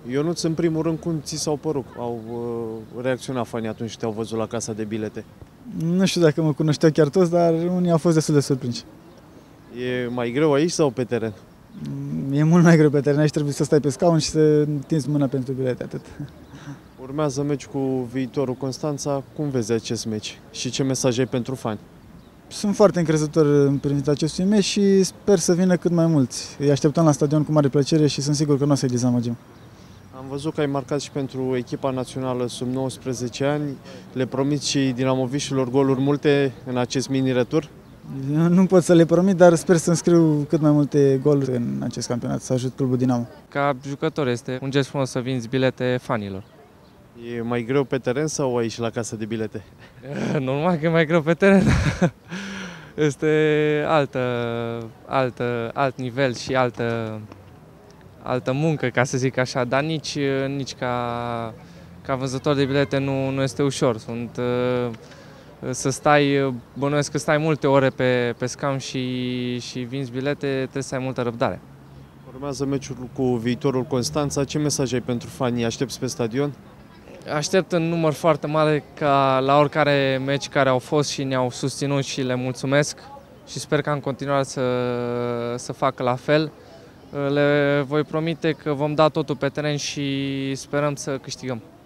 Ionuț, în primul rând, cum ți s-au părut? Au reacționat fanii atunci când te-au văzut la casa de bilete? Nu știu dacă mă cunoșteau chiar toți, dar unii au fost destul de surprinși. E mai greu aici sau pe teren? E mult mai greu pe teren, aici trebuie să stai pe scaun și să întinzi mâna pentru bilete, atât. Urmează meci cu Viitorul Constanța. Cum vezi acest meci și ce mesaj ai pentru fani? Sunt foarte încrezător în privința acestui meci și sper să vină cât mai mulți. Îi așteptăm la stadion cu mare plăcere și sunt sigur că nu o să-i dezamăgim. Am văzut că ai marcat și pentru echipa națională sub 19 ani. Le promiți și dinamoviștilor goluri multe în acest mini-retur? Eu nu pot să le promit, dar sper să înscriu cât mai multe goluri în acest campionat, să ajut clubul Dinamo. Ca jucător este un gest frumos să vinzi bilete fanilor. E mai greu pe teren sau aici la casa de bilete? Normal că e mai greu pe teren. Este alt nivel și altă muncă, ca să zic așa, dar nici ca vânzător de bilete nu este ușor. Bănuiesc că stai multe ore pe scaun și vinzi bilete, trebuie să ai multă răbdare. Urmează meciul cu Viitorul Constanța. Ce mesaj ai pentru fanii? Aștepți pe stadion? Aștept în număr foarte mare ca la oricare meci care au fost și ne-au susținut și le mulțumesc și sper ca în continuare să facă la fel. Le voi promite că vom da totul pe teren și sperăm să câștigăm.